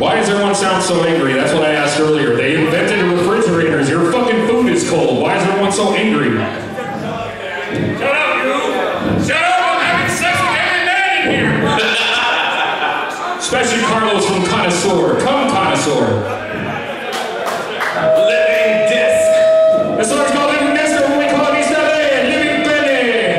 Why does everyone sound so angry? That's what I asked earlier. They invented refrigerators. Your fucking food is cold. Why is everyone so angry? Shut up, you! Shut up! I'm having sex with every man in here! Especially Carlos from Connoisseur. Come, Connoisseur. Living disc! This song's called Living Disc, or what we call it East LA, Living Penny.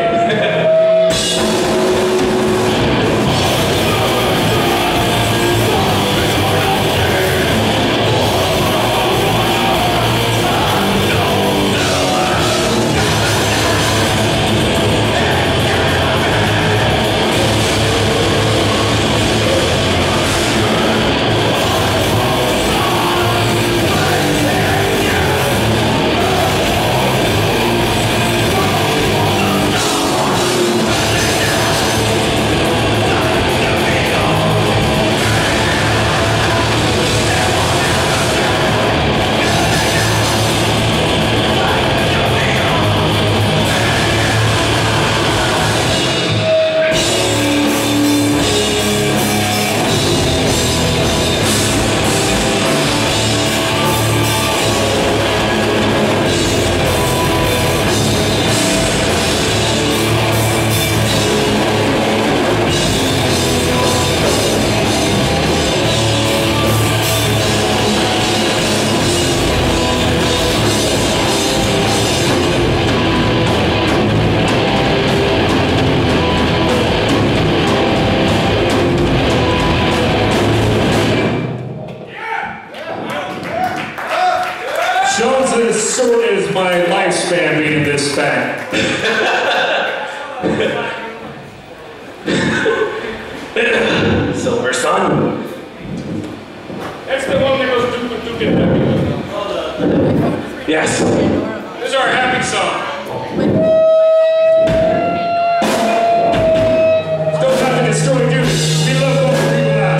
Jones's short is my lifespan being this fat. Silver Sun. That's the one that goes doop Yes. This is our happy song. Still got the destroy dudes. We love going to people out.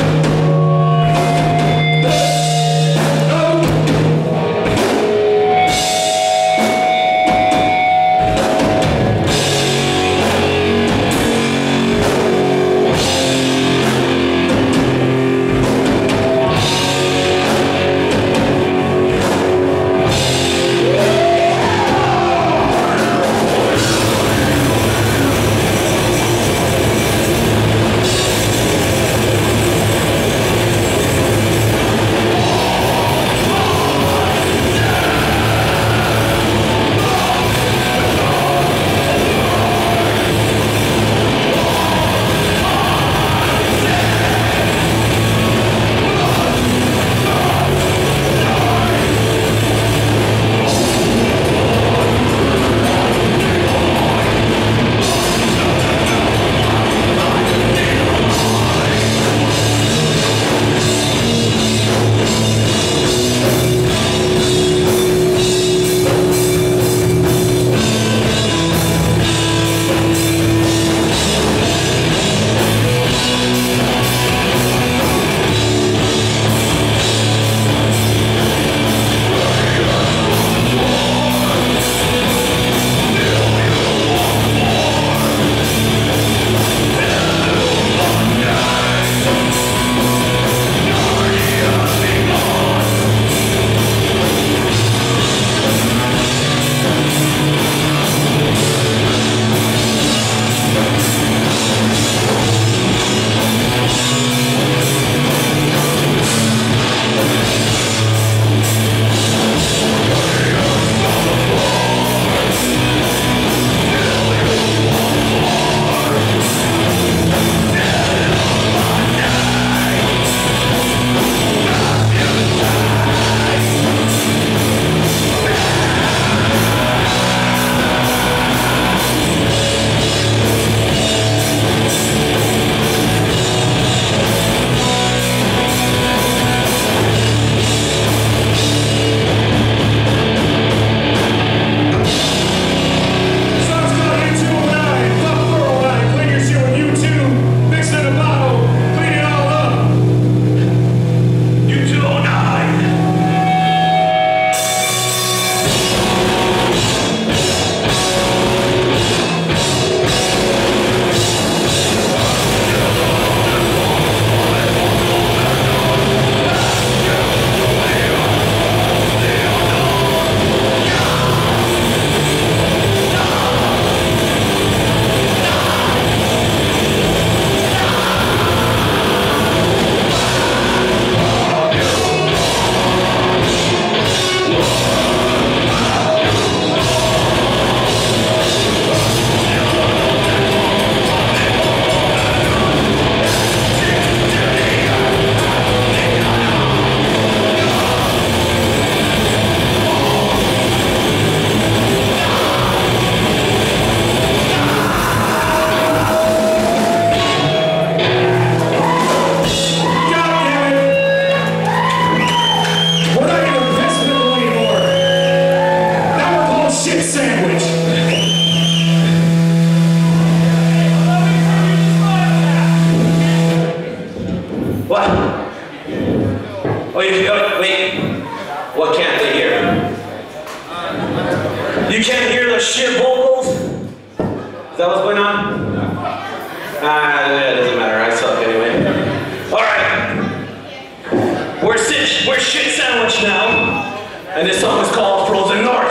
Oh, wait. What can't they hear? You can't hear the shit vocals? Is that what's going on? It doesn't matter. I suck anyway. Alright. We're shit sandwiched now. And this song is called Frozen North.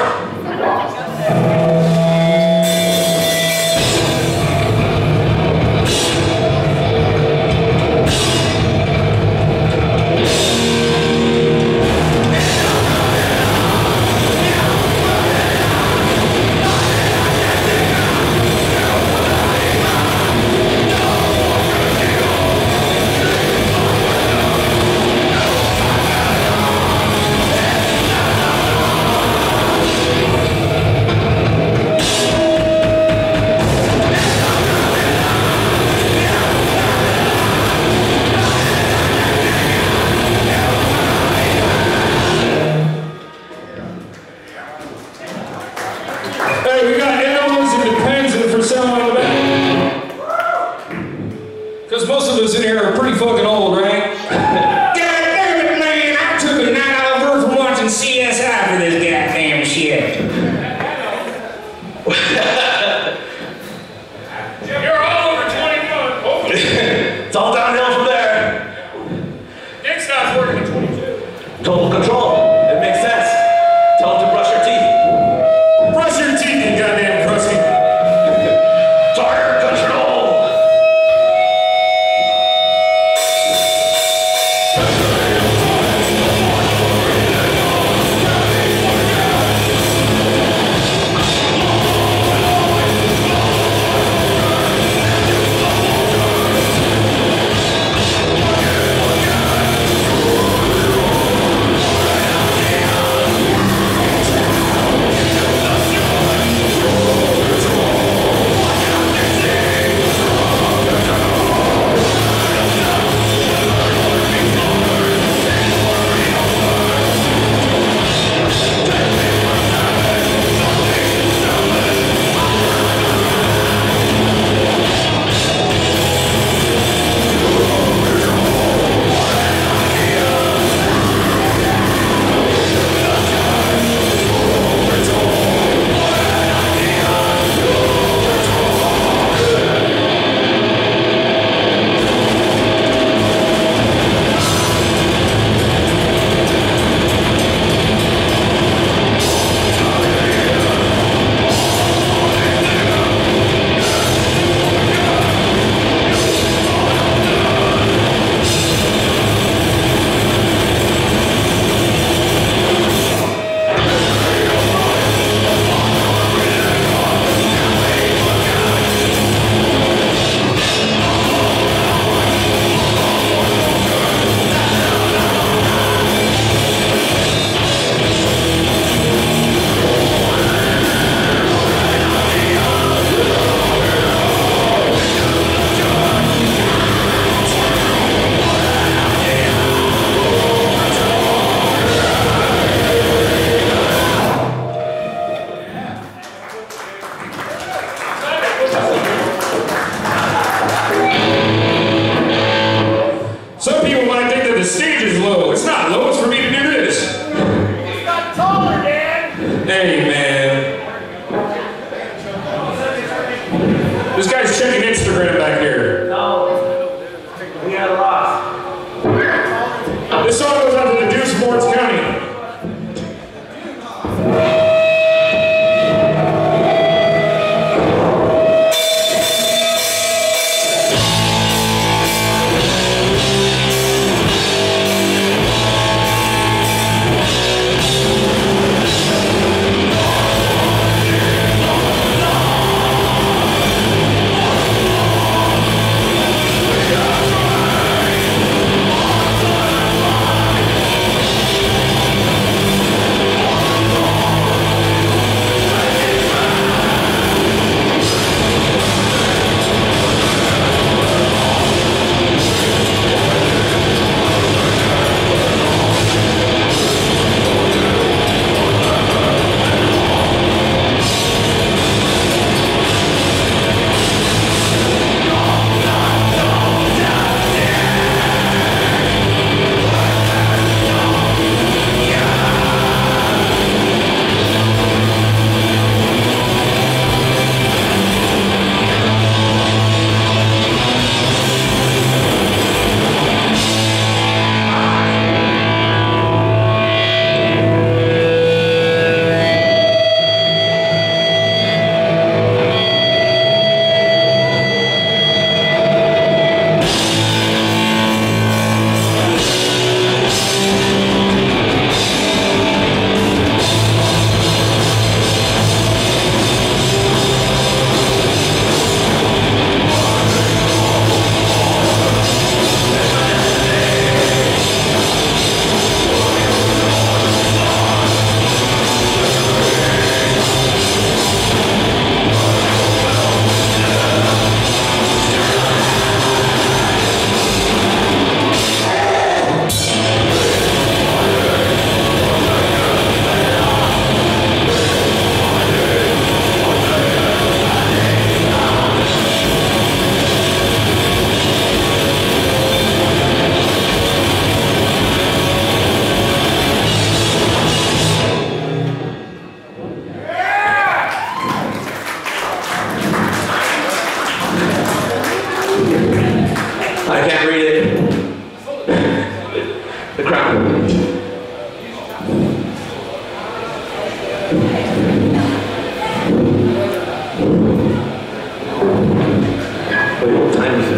What time is it?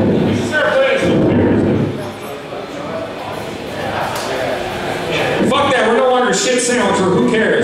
Fuck that, we're no longer shit sandwich, or who cares?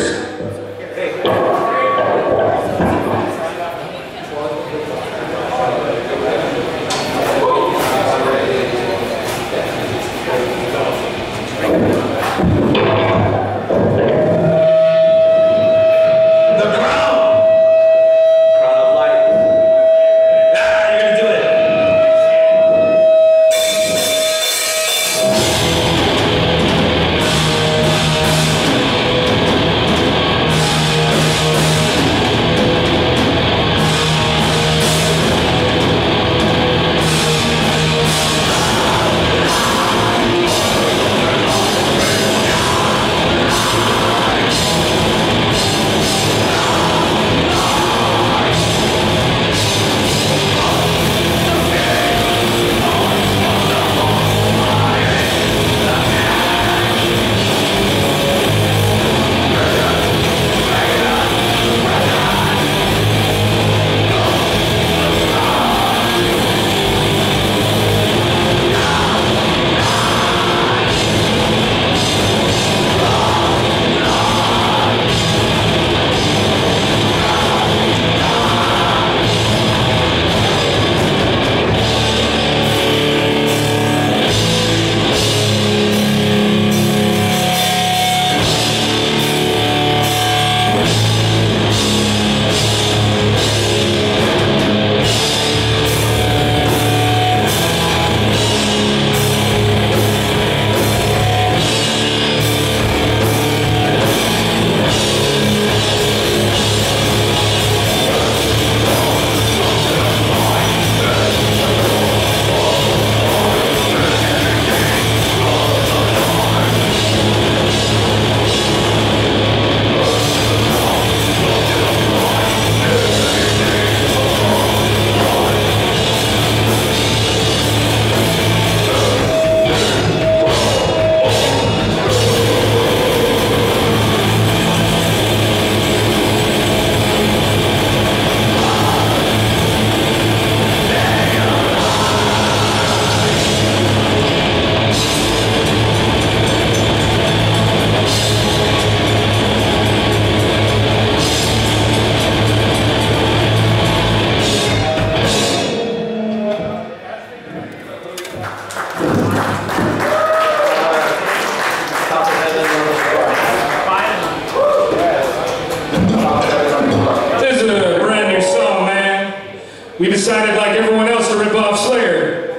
We decided, like everyone else, to rip off Slayer.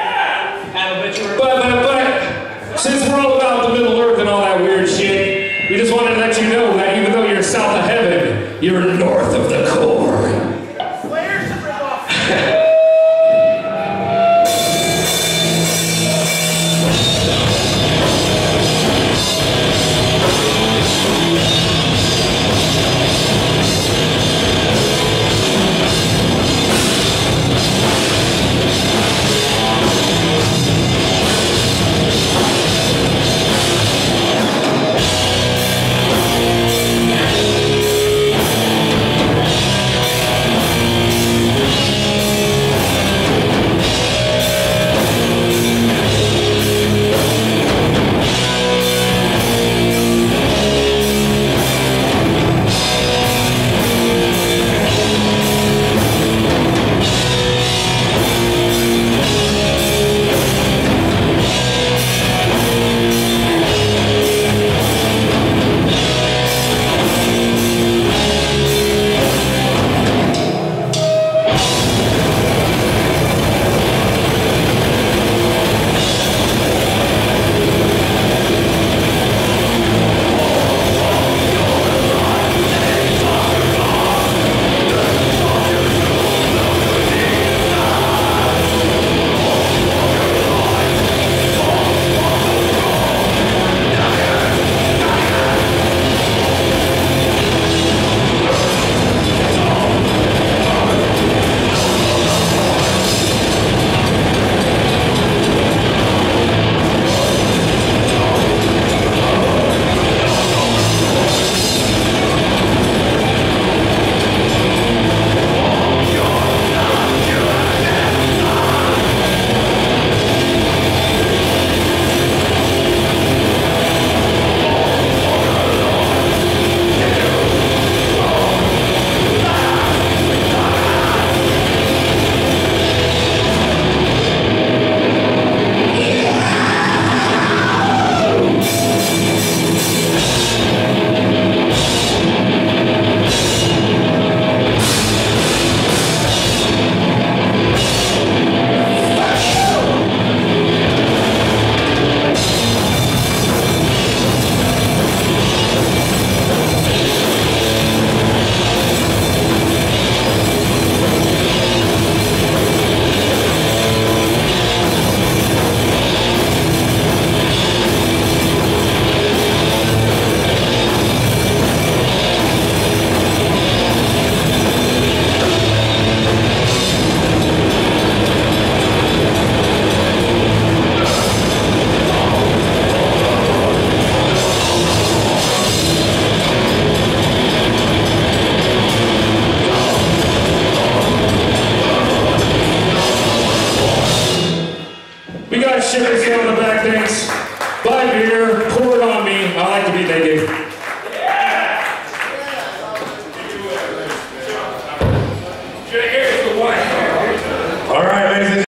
Yeah! But since we're all about the Middle Earth and all that weird shit, we just wanted to let you know that even though you're south of heaven, you're north of the core. Slayer's to rip off. guys ship this down the back, thanks. Buy beer, pour it on me. I like to be naked.